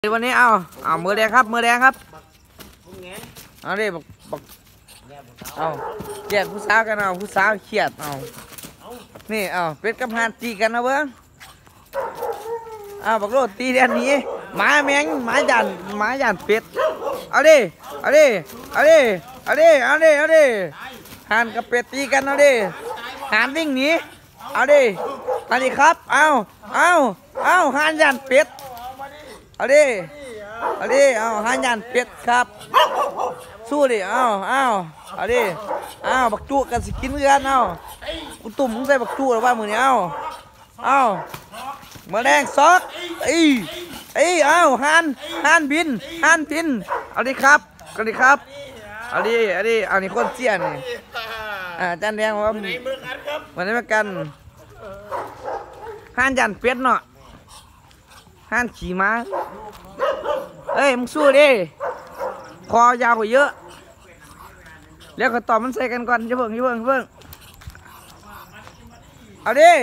วันนี้เอามือแดงครับมือแดงครับเอาดิบอกเอาแยกผู้สาวกันเอาผู้สาวเขียดเอานี่เอาเป็ดกับห่านตีกันนะเบิ้งเอาบักโลดตีเดือนนี้หมาแมงหมาหยันเป็ดเอาดิเอาดิเอาดิเอาดิเอาดิเอาดิห่านกับเป็ดตีกันเอาดิห่านวิ่งหนีเอาดิเอาดิครับเอาห่านหยันเป็ดเอาดิเอาห่านหยันเป็ดครับสู้ดิเอาดิบักจุกันสกินเรือนกูตุ่มมึงใส่บักจุหรือว่ามือนี้เอาเมื่อแดงซอกห่านบินเอาดิครับเอาดิเอานี่คนเสี้ยนี่จานแดงว่าวันนี้มากันห่านหยันเป็ดเนาะห่านขี่ม้าเอ้ยมึงสู้ดิคอยาวกว่าเยอะแล้วก็ตอบมันใส่กันก่อนอย่าเพิ่งเอาดิ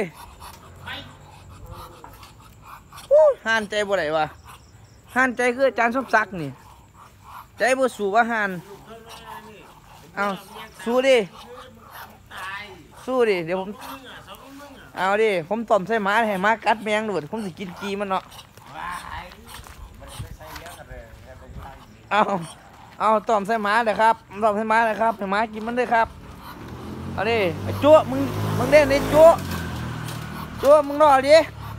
ห่านใจบ่ไหนวะห่านใจคืออาจารย์สมศักดิ์นี่ใจบ่สู้ว่าห่านเอาสู้ดิเดี๋ยวผมเอาดิผมต้มใส่หมาให้หมากัดแมงดูดผมสิกินกีมันเนาะเอาต้มใส่หมาเลยครับให้หมากินมันด้วยครับเอาดิจั่วมึงเล่นดิจั่วมึงรอดิ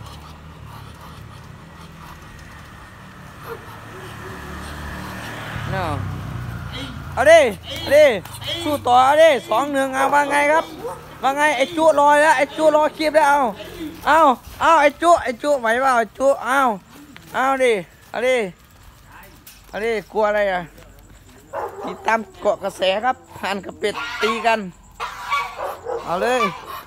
เนาะเอาดิสู้ต่อเอาดิ2-1ว่าไงครับว่าไงไอ้จั่วรอแล้วไอ้จั่วรอคลิปแล้วเอาไอ้จั่วไหวเปล่าไอ้จั่วเอาดิเอาดิกลัวอะไรอ่ะติดตามเกาะกระแสครับห่านกับเป็ดตีกันเอาเลย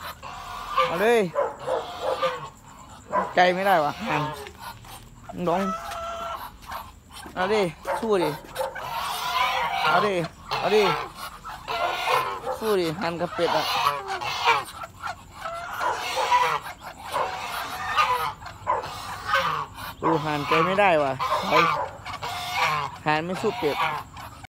ใจไม่ได้วะห่านดงเอาดิสู้ดิเอาดิสู้ดิห่านกับเป็ดอ่ะดูห่านใจไม่ได้วะห่านไม่สู้เป็ด